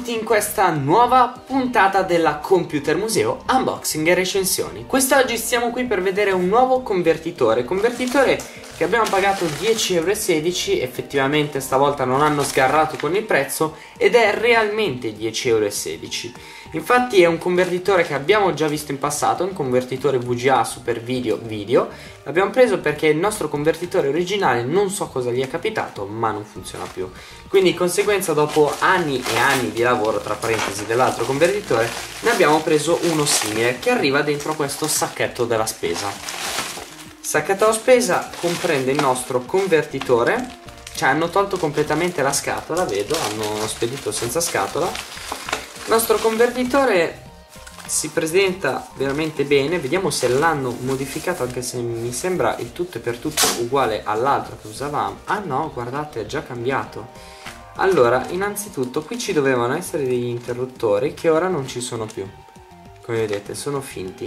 benvenuti in questa nuova puntata della Computer Museo Unboxing e recensioni. Quest'oggi siamo qui per vedere un nuovo convertitore che abbiamo pagato 10,16 €, effettivamente stavolta non hanno sgarrato con il prezzo ed è realmente 10,16 €. Infatti è un convertitore che abbiamo già visto in passato, un convertitore VGA Super Video. L'abbiamo preso perché il nostro convertitore originale non so cosa gli è capitato, ma non funziona più. Quindi di conseguenza dopo anni e anni di lavoro, tra parentesi, dell'altro convertitore, ne abbiamo preso uno simile che arriva dentro questo sacchetto della spesa. Il sacchetto della spesa comprende il nostro convertitore, cioè hanno tolto completamente la scatola, vedo, hanno spedito senza scatola. Il nostro convertitore si presenta veramente bene, vediamo se l'hanno modificato, anche se mi sembra il tutto e per tutto uguale all'altro che usavamo. Ah no, guardate, è già cambiato. Allora, innanzitutto qui ci dovevano essere degli interruttori che ora non ci sono più. Come vedete, sono finti.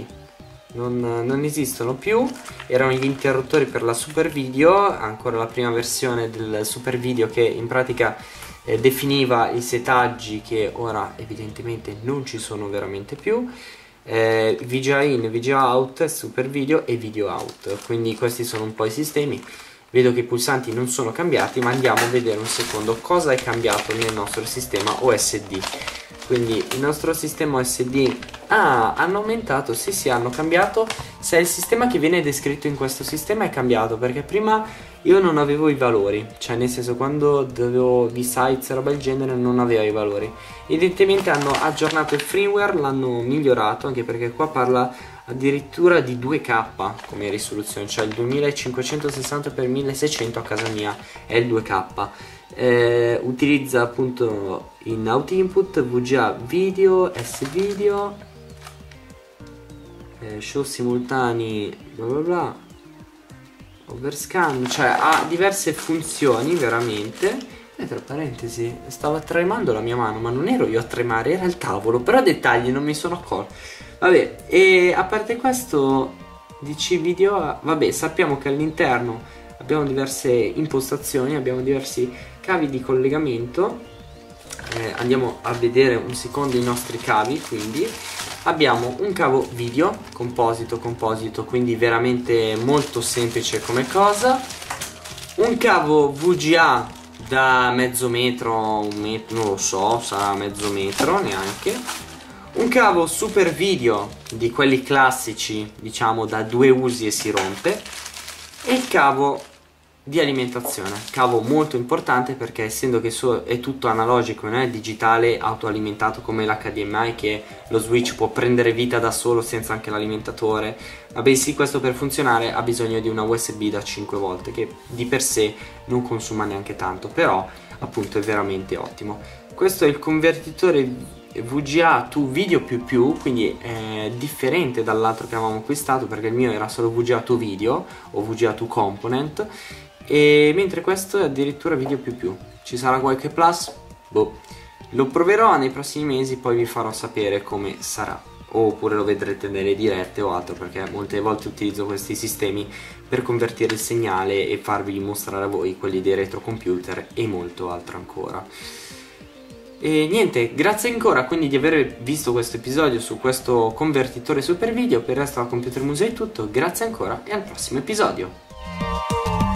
Non esistono più. Erano gli interruttori per la Super Video, ancora la prima versione del Super Video che in pratica definiva i setaggi che ora evidentemente non ci sono veramente più. VGA in, VGA out, Super Video e Video out. Quindi questi sono un po' i sistemi. Vedo che i pulsanti non sono cambiati, ma andiamo a vedere un secondo cosa è cambiato nel nostro sistema OSD. Quindi il nostro sistema OSD hanno aumentato, sì, hanno cambiato. Se il sistema che viene descritto in questo sistema è cambiato, perché prima io non avevo i valori, cioè nel senso quando dovevo di sites e roba del genere non aveva i valori. Evidentemente hanno aggiornato il firmware, l'hanno migliorato, anche perché qua parla addirittura di 2K come risoluzione, cioè il 2560x1600 a casa mia è il 2K. Utilizza appunto in out input VGA video, S-video, show simultanei, bla bla bla, overscan, cioè ha diverse funzioni veramente. Tra parentesi, stava tremando la mia mano, ma non ero io a tremare, era il tavolo, però dettagli non mi sono accorto. Vabbè, e a parte questo DC video, vabbè, sappiamo che all'interno abbiamo diverse impostazioni, abbiamo diversi cavi di collegamento. Andiamo a vedere un secondo i nostri cavi. Quindi abbiamo un cavo video composito, quindi veramente molto semplice come cosa, un cavo VGA da mezzo metro, un metro, non lo so, sarà mezzo metro neanche, un cavo Super Video di quelli classici, diciamo da 2 usi e si rompe, e il cavo di alimentazione, cavo molto importante perché essendo che è tutto analogico, non è digitale autoalimentato come l'HDMI che lo switch può prendere vita da solo senza anche l'alimentatore. Vabbè sì, questo per funzionare ha bisogno di una USB da 5 volt che di per sé non consuma neanche tanto, però appunto è veramente ottimo. Questo è il convertitore VGA to video quindi è differente dall'altro che avevamo acquistato perché il mio era solo VGA to video o VGA to component, e mentre questo è addirittura video Ci sarà qualche plus? Boh, lo proverò nei prossimi mesi, poi vi farò sapere come sarà, oppure lo vedrete nelle dirette o altro, perché molte volte utilizzo questi sistemi per convertire il segnale e farvi mostrare a voi quelli dei retro computer e molto altro ancora. E niente, grazie ancora quindi di aver visto questo episodio su questo convertitore Super Video. Per il resto la Computer Museo è tutto, grazie ancora e al prossimo episodio.